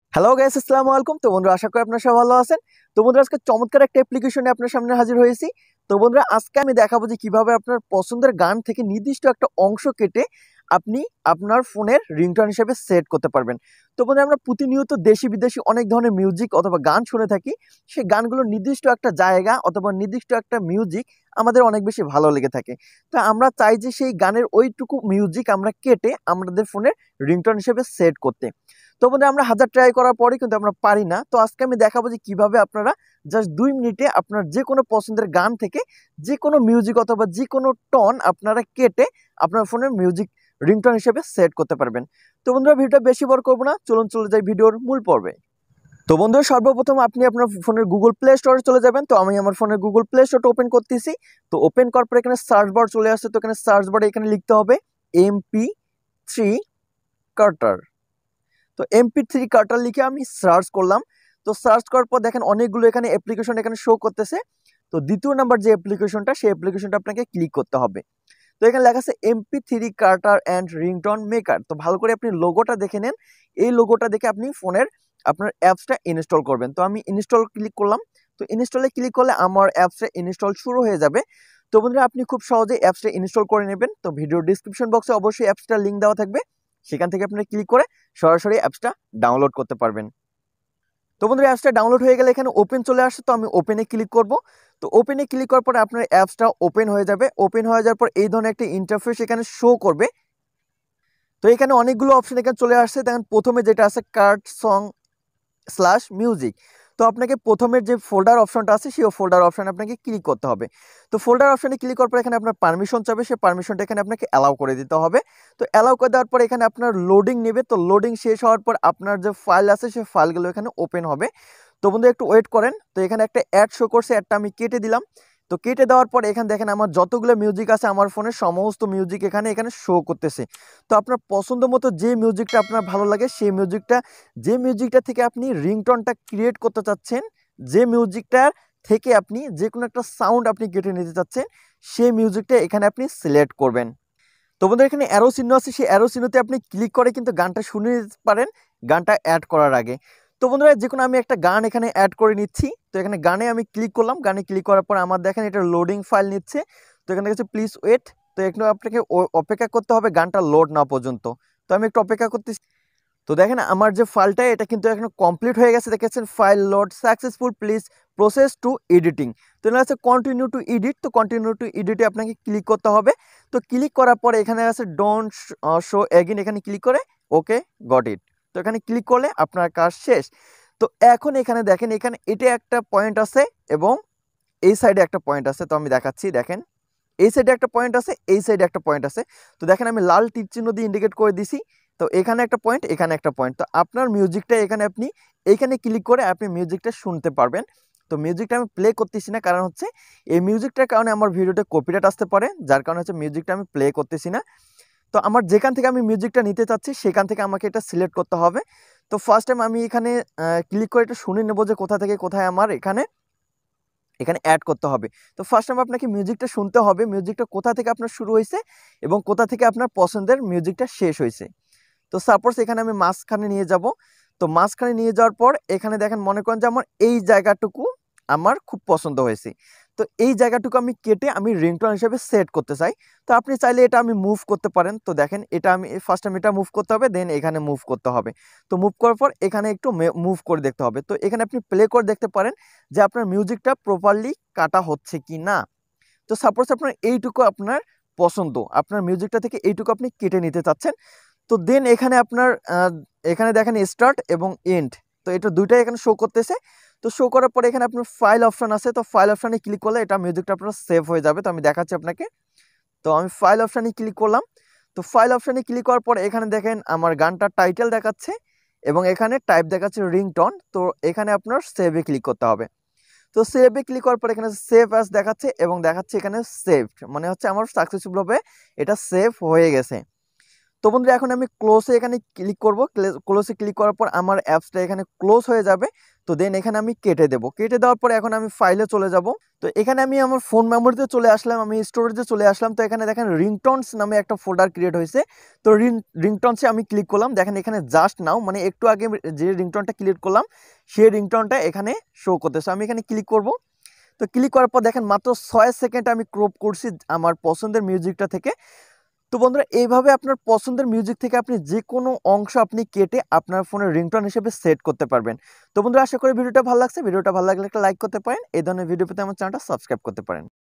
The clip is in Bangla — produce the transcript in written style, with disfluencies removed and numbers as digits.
হ্যালো গাইস, আসসালামু আলাইকুম। তো বন্ধুরা, আশা করি আপনারা সবাই ভালো আছেন। তো বন্ধুরা, আজকে চমৎকার একটা অ্যাপ্লিকেশনে আপনার সামনে হাজির হয়েছি। তো বন্ধুরা, আজকে আমি দেখাবো যে কিভাবে আপনার পছন্দের গান থেকে নির্দিষ্ট একটা অংশ কেটে আপনি আপনার ফোনের রিংটোন হিসেবে সেট করতে পারবেন। তো বন্ধুরা, আমরা প্রতিনিয়ত দেশি বিদেশি অনেক ধরনের মিউজিক অথবা গান শুনে থাকি। সেই গানগুলোর নির্দিষ্ট একটা জায়গা অথবা নির্দিষ্ট একটা মিউজিক আমাদের অনেক বেশি ভালো লেগে থাকে। তো আমরা চাই যে সেই গানের ওইটুকু মিউজিক আমরা কেটে আমাদের ফোনের রিংটোন হিসেবে সেট করতে। তো বন্ধুরা, আমরা হাজার ট্রাই করার পরে কিন্তু আমরা পারি না। তো আজকে আমি দেখাবো যে কিভাবে আপনারা জাস্ট 2 মিনিটে আপনার যে কোনো পছন্দের গান থেকে যে কোনো মিউজিক অথবা যে কোনো টন আপনারা কেটে আপনার ফোনের মিউজিক রিংটোন হিসেবে সেট করতে পারবেন। তো বন্ধুরা, ভিডিওটা বেশি বড় করবো না, চলুন চলে যাই ভিডিওর মূল পর্বে। তো বন্ধুরা, সর্বপ্রথম আপনি আপনার ফোনের গুগল প্লে স্টোরে চলে যাবেন। তো আমি আমার ফোনের গুগল প্লে স্টোরটা ওপেন করতেছি। তো ওপেন করার পর এখানে সার্চ বার চলে আসছে। তো এখানে সার্চ বারে এখানে লিখতে হবে MP3 কার্টার। তো MP3 কার্টার লিখে আমি সার্চ করলাম। তো সার্চ করার পর দেখেন অনেকগুলো এখানে অ্যাপ্লিকেশন এখানে শো করতেছে। তো দ্বিতীয় নাম্বার যে অ্যাপ্লিকেশনটা, সেই অ্যাপ্লিকেশনটা আপনাকে ক্লিক করতে হবে। তো এখানে লেখা আছে MP3 Carter and ringtone maker. তো ভালো করে আপনি লোগোটা দেখে নেন। এই লোগোটা দেখে আপনি ফোনের আপনার অ্যাপসটা ইনস্টল করবেন। তো আমি ইনস্টল ক্লিক করলাম। তো ইনস্টলে ক্লিক করলে আমার অ্যাপসটা ইনস্টল শুরু হয়ে যাবে। তো বন্ধুরা, আপনি খুব সহজেই অ্যাপসটা ইনস্টল করে নেবেন। তো ভিডিও ডিসক্রিপশন বক্সে অবশ্যই অ্যাপসটার লিঙ্ক দেওয়া থাকবে, সেখান থেকে আপনি ক্লিক করে সরাসরি অ্যাপসটা ডাউনলোড করতে পারবেন। তো বন্ধুরা, অ্যাপসটা ডাউনলোড হয়ে গেলে এখানে ওপেন চলে আসছে। তো আমি ওপেনে ক্লিক করব। তো ওপেনে ক্লিক করার পরে আপনার অ্যাপসটা ওপেন হয়ে যাবে। ওপেন হয়ে যাওয়ার পর এই ধরনের একটা ইন্টারফেস এখানে শো করবে। তো এখানে অনেকগুলো অপশন এখানে চলে আসছে। দেখেন প্রথমে যেটা আছে কার্ট সং স্ল্যাশ মিউজিক। তো আপনাকে প্রথমের যে ফোল্ডার অপশনটা আছে সেই ফোল্ডার অপশানে আপনাকে ক্লিক করতে হবে। তো ফোল্ডার অপশানে ক্লিক করার পর এখানে আপনার পারমিশন চাবে, সেই পারমিশনটা এখানে আপনাকে অ্যালাউ করে দিতে হবে। তো অ্যালাউ করে দেওয়ার পর এখানে আপনার লোডিং নেবে। তো লোডিং শেষ হওয়ার পর আপনার যে ফাইল আছে সেই ফাইলগুলো এখানে ওপেন হবে। তো বন্ধু, একটু ওয়েট করেন। তো এখানে একটা অ্যাড শো করছে, অ্যাডটা আমি কেটে দিলাম। তো কেটে দেওয়ার পর এখানে দেখেন আমার যতগুলো মিউজিক আছে আমার ফোনের সমস্ত মিউজিক এখানে এখানে শো করতেছে। তো আপনার পছন্দ মতো যে মিউজিকটা আপনার ভালো লাগে সেই মিউজিকটা, যে মিউজিকটা থেকে আপনি রিংটোনটা ক্রিয়েট করতে চাচ্ছেন, যে মিউজিকটার থেকে আপনি যে কোনো একটা সাউন্ড আপনি কেটে নিতে চাচ্ছেন, সেই মিউজিকটা এখানে আপনি সিলেক্ট করবেন। তো বন্ধুরা, এখানে অ্যারো চিহ্ন আছে, সেই অ্যারো চিহ্নতে আপনি ক্লিক করে কিন্তু গানটা শুনে নিতে পারেন গানটা অ্যাড করার আগে। তো বন্ধুরা, যে কোনো আমি একটা গান এখানে অ্যাড করে নিচ্ছি। তো এখানে গানে আমি ক্লিক করলাম। গানে ক্লিক করার পর আমার দেখেন এটা লোডিং ফাইল নিচ্ছে। তো এখানে দেখছে প্লিজ ওয়েট। তো একটু আপনাকে অপেক্ষা করতে হবে গানটা লোড না পর্যন্ত। তো আমি একটু অপেক্ষা করতেছি। তো দেখেন আমার যে ফাইলটা এটা কিন্তু এখন কমপ্লিট হয়ে গেছে, দেখেছেন file load successful, please process to editing. তো এখানে আছে কন্টিনিউ টু এডিট। তো কন্টিনিউ টু এডিটে আপনাকে ক্লিক করতে হবে। তো ক্লিক করার পরে এখানে আছে ডোন্ট শো এগেইন, এখানে ক্লিক করে ওকে গট ইট। তো এখানে ক্লিক করলে আপনার কাজ শেষ। তো এখন এখানে দেখেন, এখানে এটা একটা পয়েন্ট আছে এবং এই সাইডে একটা পয়েন্ট আছে। তো আমি দেখাচ্ছি, দেখেন এই সাইডে একটা পয়েন্ট আছে, এই সাইডে একটা পয়েন্ট আছে। তো দেখেন আমি লাল তীর চিহ্ন দিয়ে ইন্ডিকেট করে দিছি। তো এখানে একটা পয়েন্ট, এখানে একটা পয়েন্ট। তো আপনার মিউজিকটা এখানে আপনি এইখানে ক্লিক করে আপনি মিউজিকটা শুনতে পারবেন। তো মিউজিকটা আমি প্লে করতেছি না, কারণ হচ্ছে এই মিউজিকটার কারণে আমার ভিডিওতে কপিরাইট আসতে পারে, যার কারণে হচ্ছে মিউজিকটা আমি প্লে করতেছি না। তো আমার যেখান থেকে আমি মিউজিকটা নিতে চাচ্ছি সেখান থেকে আমাকে এটা সিলেক্ট করতে হবে। তো ফার্স্ট টাইম আমি এখানে ক্লিক করে এটা শুনে নেবো যে কোথা থেকে কোথায় আমার এখানে এখানে অ্যাড করতে হবে। তো ফার্স্ট টাইম আপনাকে মিউজিকটা শুনতে হবে, মিউজিকটা কোথা থেকে আপনার শুরু হয়েছে এবং কোথা থেকে আপনার পছন্দের মিউজিকটা শেষ হয়েছে। তো সাপোজ এখানে আমি মাঝখানে নিয়ে যাব। তো মাঝখানে নিয়ে যাওয়ার পর এখানে দেখেন, মনে করেন যে আমার এই জায়গাটুকু আমার খুব পছন্দ হয়েছে। তো এই জায়গাটুকু আমি কেটে আমি রিংটোন হিসেবে সেট করতে চাই। তো আপনি চাইলে এটা আমি মুভ করতে পারেন। তো দেখেন এটা আমি ফার্স্ট টাইম এটা মুভ করতে হবে, দেন এখানে মুভ করতে হবে। তো মুভ করার পর এখানে একটু মুভ করে দেখতে হবে। তো এখানে আপনি প্লে করে দেখতে পারেন যে আপনার মিউজিকটা প্রপারলি কাটা হচ্ছে কি না। তো সাপোজ আপনার এইটুকু আপনার পছন্দ, আপনার মিউজিকটা থেকে এইটুকু আপনি কেটে নিতে চাচ্ছেন। তো দেন এখানে আপনার এখানে দেখেন স্টার্ট এবং এন্ড। তো এটা দুইটাই এখানে শো করতেছে। তো শো করার পরে এখানে আপনার ফাইল অপশন আছে। তো ফাইল অপশানে ক্লিক করলে এটা মিউজিকটা আপনার সেভ হয়ে যাবে। তো আমি দেখাচ্ছি আপনাকে। তো আমি ফাইল অপশানে ক্লিক করলাম। তো ফাইল অপশানে ক্লিক করার পরে এখানে দেখেন আমার গানটার টাইটেল দেখাচ্ছে এবং এখানে টাইপ দেখাচ্ছে রিংটোন। তো এখানে আপনার সেভে ক্লিক করতে হবে। তো সেভে ক্লিক করার পর এখানে সেভ অ্যাজ দেখাচ্ছে এবং দেখাচ্ছে এখানে সেভড, মানে হচ্ছে আমার সাকসেসফুলভাবে এটা সেভ হয়ে গেছে। তো বন্ধুরা এখন আমি ক্লোজে এখানে ক্লিক করব। ক্লোজে ক্লিক করার পর আমার অ্যাপসটা এখানে ক্লোজ হয়ে যাবে। তো দেন এখানে আমি কেটে দেব। কেটে দেওয়ার পরে এখন আমি ফাইলে চলে যাব। তো এখানে আমি আমার ফোন মেমোরিতে চলে আসলাম, আমি স্টোরেজে চলে আসলাম। তো এখানে দেখেন রিংটোনস নামে একটা ফোল্ডার ক্রিয়েট হয়েছে। তো রিংটোনসে আমি ক্লিক করলাম। দেখেন এখানে জাস্ট নাও মানে একটু আগে যে রিংটোনটা ক্রিয়েট করলাম সেই রিংটোনটা এখানে শো করতেছে। আমি এখানে ক্লিক করব। তো ক্লিক করার পর দেখেন মাত্র 6 সেকেন্ড আমি ক্রপ করছি আমার পছন্দের মিউজিকটা থেকে। তো বন্ধুরা এইভাবে আপনার পছন্দের মিউজিক থেকে আপনি যে কোনো অংশ আপনি কেটে আপনার ফোনের রিংটোন হিসেবে সেট করতে পারবেন। তো বন্ধুরা আশা করি ভিডিওটা ভালো লাগছে। ভিডিওটা ভালো লাগলে একটা লাইক করতে পারেন। এই ধরনের ভিডিও পেতে আমার চ্যানেলটা সাবস্ক্রাইব করতে পারেন।